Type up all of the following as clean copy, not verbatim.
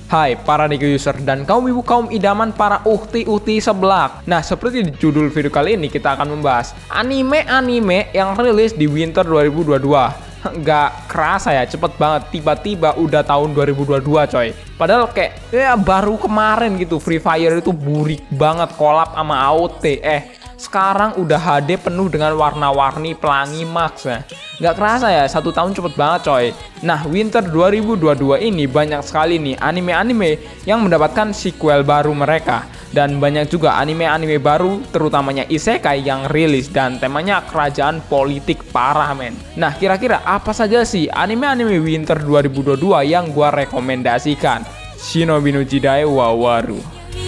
Hai para Nigo user dan kaum ibu kaum idaman para uhti-uhti seblak. Nah, seperti di judul video kali ini kita akan membahas anime-anime yang rilis di winter 2022. Nggak kerasa ya, cepet banget, tiba-tiba udah tahun 2022 coy. Padahal kayak ya baru kemarin gitu Free Fire itu burik banget collab sama AOT. Sekarang udah HD penuh dengan warna-warni pelangi max ya. Nggak kerasa ya, 1 tahun cepet banget coy. Nah, winter 2022 ini banyak sekali nih anime-anime yang mendapatkan sequel baru mereka. Dan banyak juga anime-anime baru, terutamanya isekai yang rilis dan temanya kerajaan politik parah men. Nah, kira-kira apa saja sih anime-anime winter 2022 yang gua rekomendasikan? Shinobi no Jidai wa Waru,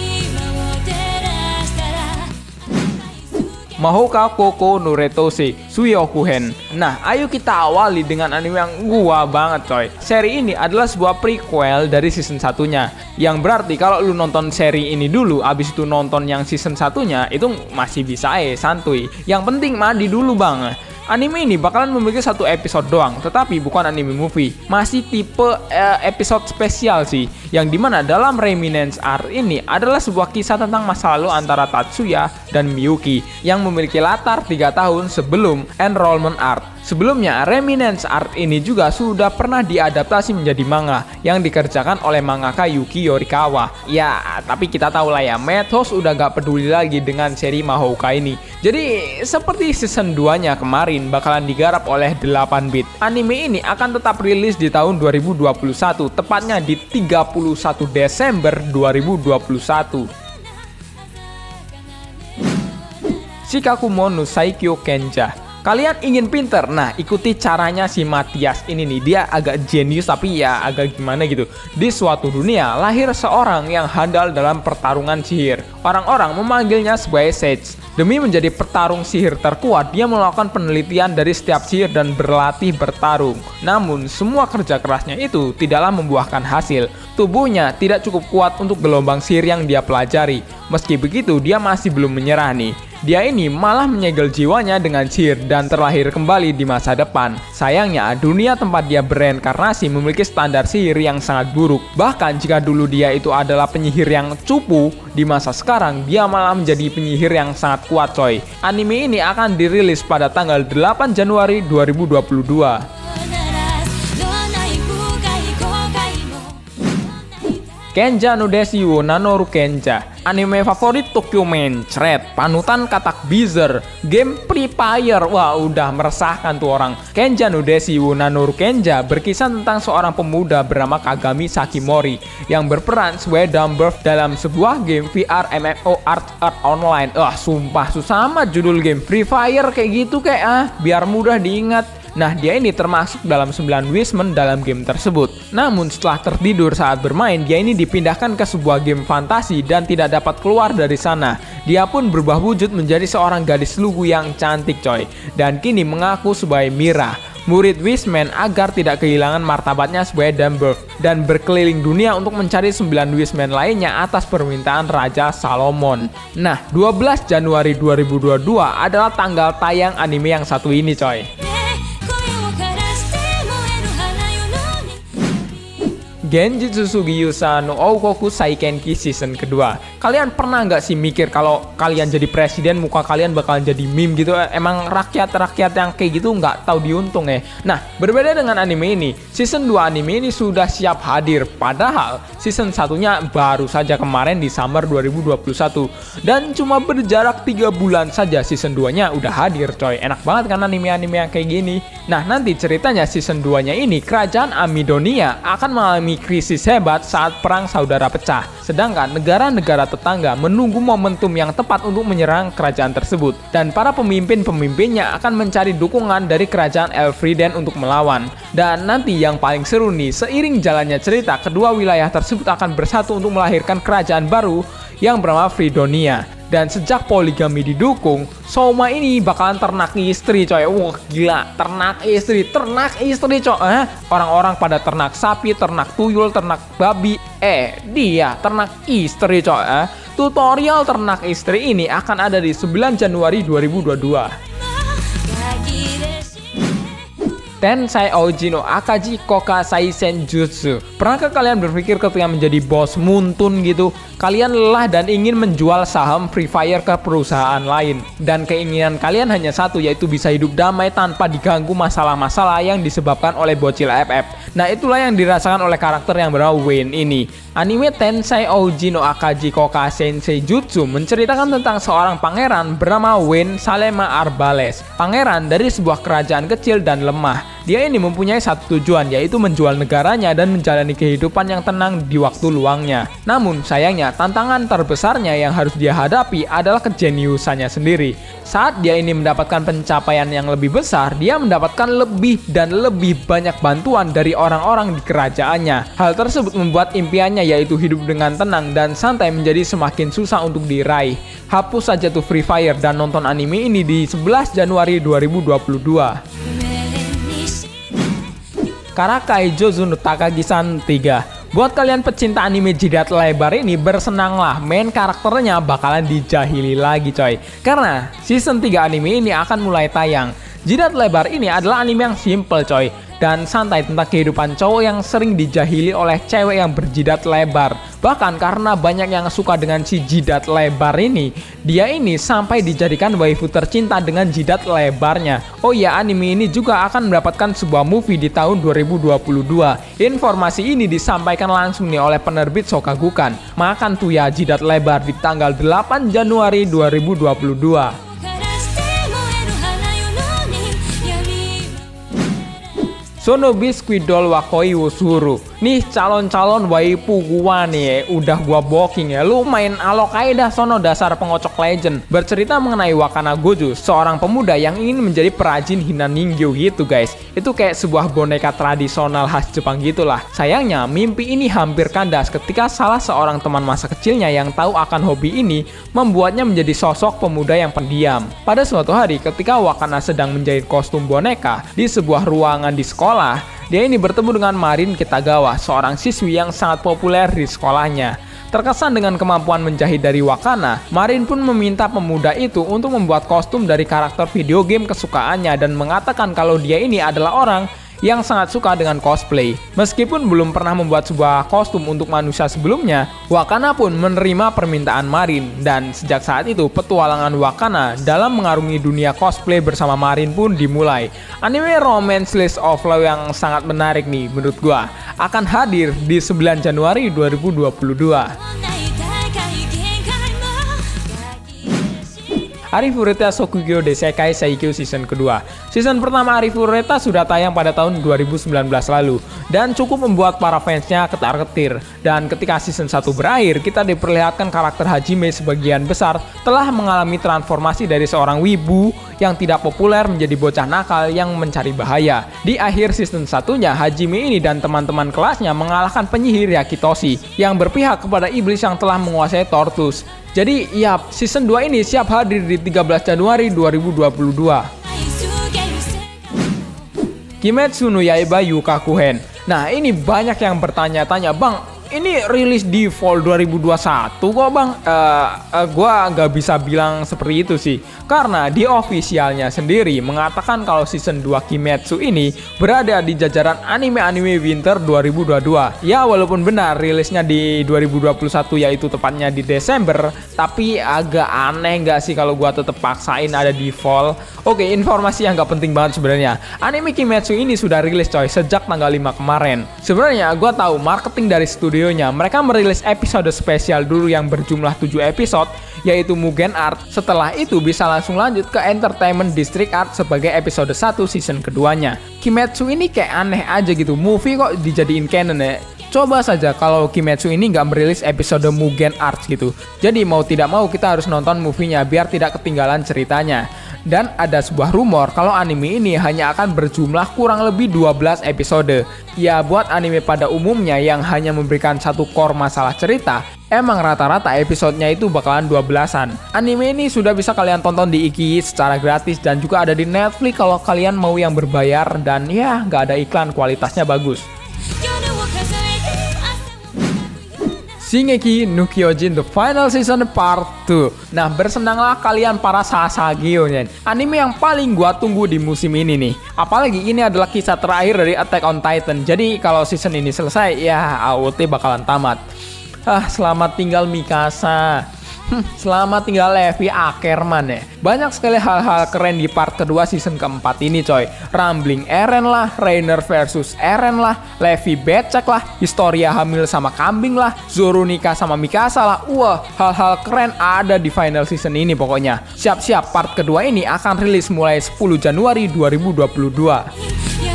Mahoka Koko no Retose Suyokuhen. Nah, ayo kita awali dengan anime yang gua banget coy. Seri ini adalah sebuah prequel dari season satunya. Yang berarti kalau lu nonton seri ini dulu, abis itu nonton yang season satunya, itu masih bisa santuy. Yang penting mandi dulu bang. Anime ini bakalan memiliki 1 episode doang, tetapi bukan anime movie. Masih tipe episode spesial sih, yang dimana dalam Remnants Arc ini adalah sebuah kisah tentang masa lalu antara Tatsuya dan Miyuki yang memiliki latar 3 tahun sebelum Enrollment Arc. Sebelumnya, Remnants Arc ini juga sudah pernah diadaptasi menjadi manga yang dikerjakan oleh mangaka Yuki Yorikawa. Ya, tapi kita tahu lah ya, Madhouse udah gak peduli lagi dengan seri Mahoka ini. Jadi, seperti season 2-nya kemarin bakalan digarap oleh 8-bit. Anime ini akan tetap rilis di tahun 2021, tepatnya di 31 Desember 2021. Shikakumo no Saikyo Kenja. Kalian ingin pinter? Nah, ikuti caranya si Matias ini nih. Dia agak jenius tapi ya agak gimana gitu. Di suatu dunia, lahir seorang yang handal dalam pertarungan sihir. Orang-orang memanggilnya sebagai Sage. Demi menjadi petarung sihir terkuat, dia melakukan penelitian dari setiap sihir dan berlatih bertarung. Namun, semua kerja kerasnya itu tidaklah membuahkan hasil. Tubuhnya tidak cukup kuat untuk gelombang sihir yang dia pelajari. Meski begitu, dia masih belum menyerah nih. Dia ini malah menyegel jiwanya dengan sihir dan terlahir kembali di masa depan. Sayangnya, dunia tempat dia bereinkarnasi memiliki standar sihir yang sangat buruk. Bahkan jika dulu dia itu adalah penyihir yang cupu, di masa sekarang dia malah menjadi penyihir yang sangat kuat coy. Anime ini akan dirilis pada tanggal 8 Januari 2022. Kenja no Deshi wo Nanoru Kenja. Anime favorit Tokyo Mencret, panutan katak Bizer, game Free Fire. Wah, udah meresahkan tuh orang. Kenja no Deshi wo Nanoru Kenja berkisah tentang seorang pemuda bernama Kagami Sakimori yang berperan sebagai Dumbledore dalam sebuah game VR MMO Art Online. Sumpah susah amat judul game. Free Fire kayak gitu kayak biar mudah diingat. Nah, dia ini termasuk dalam 9 wishmen dalam game tersebut. Namun setelah tertidur saat bermain, dia ini dipindahkan ke sebuah game fantasi dan tidak dapat keluar dari sana. Dia pun berubah wujud menjadi seorang gadis lugu yang cantik coy. Dan kini mengaku sebagai Mira, murid Wishmen, agar tidak kehilangan martabatnya sebagai Dumbledore dan berkeliling dunia untuk mencari 9 Wishmen lainnya atas permintaan Raja Salomon. Nah, 12 Januari 2022 adalah tanggal tayang anime yang satu ini coy. Genjutsu Sugiusa no Oukoku Saikenki season kedua. Kalian pernah nggak sih mikir kalau kalian jadi presiden muka kalian bakalan jadi meme gitu? Emang rakyat-rakyat yang kayak gitu nggak tahu diuntung ya. Nah, berbeda dengan anime ini, season 2 anime ini sudah siap hadir. Padahal season satunya baru saja kemarin di summer 2021 dan cuma berjarak 3 bulan saja season 2-nya udah hadir coy. Enak banget kan anime-anime yang kayak gini. Nah, nanti ceritanya season 2-nya ini kerajaan Amidonia akan mengalami krisis hebat saat perang saudara pecah. Sedangkan negara-negara tetangga menunggu momentum yang tepat untuk menyerang kerajaan tersebut. Dan para pemimpin-pemimpinnya akan mencari dukungan dari kerajaan Elfriden untuk melawan. Dan nanti yang paling seru nih, seiring jalannya cerita, kedua wilayah tersebut akan bersatu untuk melahirkan kerajaan baru yang bernama Fridonia. Dan sejak poligami didukung, Souma ini bakalan ternak istri coy. Wah gila, ternak istri coy. Orang-orang pada ternak sapi, ternak tuyul, ternak babi. Dia ternak istri coy. Tutorial ternak istri ini akan ada di 9 Januari 2022. Tensai Ouji no Akaji Koka Saisen Jutsu. Pernahkah kalian berpikir ketika menjadi bos Muntun gitu, kalian lelah dan ingin menjual saham Free Fire ke perusahaan lain, dan keinginan kalian hanya satu, yaitu bisa hidup damai tanpa diganggu masalah-masalah yang disebabkan oleh bocil FF. Nah, itulah yang dirasakan oleh karakter yang bernama Wayne ini. Anime Tensai Ouji no Akaji Koka Sensei Jutsu menceritakan tentang seorang pangeran bernama Wayne Salema Arbales. Pangeran dari sebuah kerajaan kecil dan lemah. Dia ini mempunyai satu tujuan, yaitu menjual negaranya dan menjalani kehidupan yang tenang di waktu luangnya. Namun sayangnya, tantangan terbesarnya yang harus dia hadapi adalah kejeniusannya sendiri. Saat dia ini mendapatkan pencapaian yang lebih besar, dia mendapatkan lebih dan lebih banyak bantuan dari orang-orang di kerajaannya. Hal tersebut membuat impiannya, yaitu hidup dengan tenang dan santai, menjadi semakin susah untuk diraih. Hapus saja tuh Free Fire dan nonton anime ini di 11 Januari 2022. Karakai Jozu no Takagi-san 3. Buat kalian pecinta anime jidat lebar ini, bersenanglah, main karakternya bakalan dijahili lagi coy. Karena season 3 anime ini akan mulai tayang. Jidat lebar ini adalah anime yang simple coy, dan santai tentang kehidupan cowok yang sering dijahili oleh cewek yang berjidat lebar. Bahkan karena banyak yang suka dengan si jidat lebar ini, dia ini sampai dijadikan waifu tercinta dengan jidat lebarnya. Oh iya, anime ini juga akan mendapatkan sebuah movie di tahun 2022. Informasi ini disampaikan langsung nih oleh penerbit Shogakukan. Makan tuh ya jidat lebar di tanggal 8 Januari 2022. Sonobi Squidol Wakoi Wusuru. Nih calon-calon waifu gua nih, udah gua booking ya. Lu main alok aja dah sono, dasar pengocok legend. Bercerita mengenai Wakana Goju, seorang pemuda yang ingin menjadi perajin hina ningyo gitu guys. Itu kayak sebuah boneka tradisional khas Jepang gitulah. Sayangnya mimpi ini hampir kandas ketika salah seorang teman masa kecilnya yang tahu akan hobi ini membuatnya menjadi sosok pemuda yang pendiam. Pada suatu hari ketika Wakana sedang menjahit kostum boneka di sebuah ruangan di sekolah, dia ini bertemu dengan Marin Kitagawa, seorang siswi yang sangat populer di sekolahnya. Terkesan dengan kemampuan menjahit dari Wakana, Marin pun meminta pemuda itu untuk membuat kostum dari karakter video game kesukaannya dan mengatakan kalau dia ini adalah orang yang sangat suka dengan cosplay. Meskipun belum pernah membuat sebuah kostum untuk manusia sebelumnya, Wakana pun menerima permintaan Marin, dan sejak saat itu petualangan Wakana dalam mengarungi dunia cosplay bersama Marin pun dimulai. Anime romance list of love yang sangat menarik nih menurut gua akan hadir di 9 Januari 2022. Arifureta Shokugyo Desekai Saikyo season kedua. Season pertama Arifureta sudah tayang pada tahun 2019 lalu dan cukup membuat para fansnya ketar-ketir. Dan ketika season 1 berakhir, kita diperlihatkan karakter Hajime sebagian besar telah mengalami transformasi dari seorang wibu yang tidak populer menjadi bocah nakal yang mencari bahaya. Di akhir season satunya, Hajime ini dan teman-teman kelasnya mengalahkan penyihir Yakitoshi yang berpihak kepada iblis yang telah menguasai Tortus. Jadi ya, season 2 ini siap hadir di 13 Januari 2022. Kimetsu no Yaiba Yukakuhen. Nah, ini banyak yang bertanya-tanya, Bang, ini rilis di fall 2021 kok bang? Gua nggak bisa bilang seperti itu sih, karena di officialnya sendiri mengatakan kalau season 2 Kimetsu ini berada di jajaran anime-anime winter 2022. Ya walaupun benar rilisnya di 2021, yaitu tepatnya di Desember, tapi agak aneh nggak sih kalau gua tetap paksain ada di fall. Oke, informasi yang nggak penting banget sebenarnya. Anime Kimetsu ini sudah rilis coy sejak tanggal 5 kemarin. Sebenarnya gua tahu marketing dari studio mereka merilis episode spesial dulu yang berjumlah 7 episode, yaitu Mugen Art. Setelah itu bisa langsung lanjut ke Entertainment District Art sebagai episode 1 season keduanya. Kimetsu ini kayak aneh aja gitu, movie kok dijadiin canon ya. Coba saja kalau Kimetsu ini nggak merilis episode Mugen Art gitu. Jadi mau tidak mau kita harus nonton movie-nya biar tidak ketinggalan ceritanya. Dan ada sebuah rumor kalau anime ini hanya akan berjumlah kurang lebih 12 episode. Ya buat anime pada umumnya yang hanya memberikan satu core masalah cerita, emang rata-rata episodenya itu bakalan 12-an. Anime ini sudah bisa kalian tonton di Iki secara gratis dan juga ada di Netflix kalau kalian mau yang berbayar, dan ya nggak ada iklan, kualitasnya bagus. Shingeki no Kyojin The Final Season Part 2. Nah, bersenanglah kalian para Sasageo nih. Anime yang paling gua tunggu di musim ini nih. Apalagi ini adalah kisah terakhir dari Attack on Titan. Jadi kalau season ini selesai, ya AOT bakalan tamat. Selamat tinggal Mikasa. Selamat tinggal Levi Ackerman ya. Banyak sekali hal-hal keren di part kedua season keempat ini coy. Rambling Eren lah, Reiner versus Eren lah, Levi becek lah, Historia hamil sama kambing lah, Zoro nikah sama Mikasa lah. Wah, hal-hal keren ada di final season ini pokoknya. Siap-siap, part kedua ini akan rilis mulai 10 Januari 2022.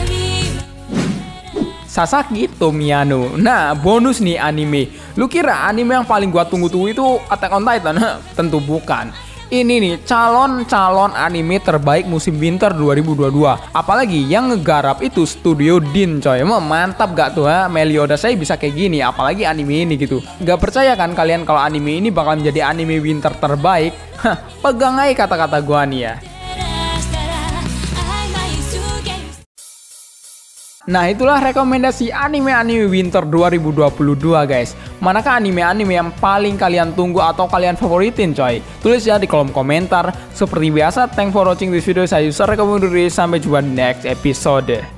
Sasaki Tomiyano. Nah, bonus nih anime. Lu kira anime yang paling gua tunggu-tunggu itu Attack on Titan? Tentu bukan. Ini nih calon anime terbaik musim winter 2022. Apalagi yang ngegarap itu Studio Din coy. Mantap gak tuh Meliodas saya bisa kayak gini. Apalagi anime ini gitu. Gak percaya kan kalian kalau anime ini bakal menjadi anime winter terbaik? Pegang aja kata-kata gua nih ya. Nah, itulah rekomendasi anime-anime winter 2022 guys. Manakah anime-anime yang paling kalian tunggu atau kalian favoritin coy? Tulis ya di kolom komentar. Seperti biasa, thanks for watching this video. Saya Yusar, rekomendasi. Sampai jumpa di next episode.